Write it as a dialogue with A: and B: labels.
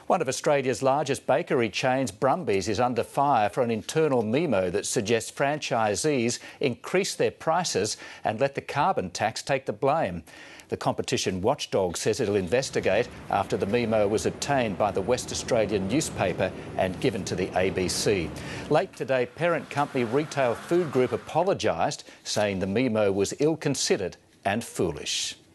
A: One of Australia's largest bakery chains, Brumby's, is under fire for an internal memo that suggests franchisees increase their prices and let the carbon tax take the blame. The competition watchdog says it'll investigate after the memo was obtained by the West Australian newspaper and given to the ABC. Late today, parent company Retail Food Group apologised, saying the memo was ill-considered and foolish.